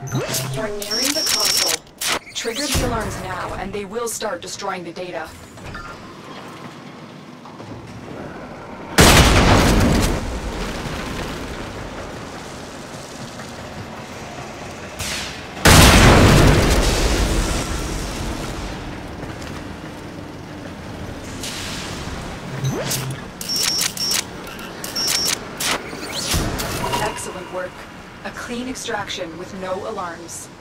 You're nearing the console. Trigger the alarms now, and they will start destroying the data. Excellent work. A clean extraction with no alarms.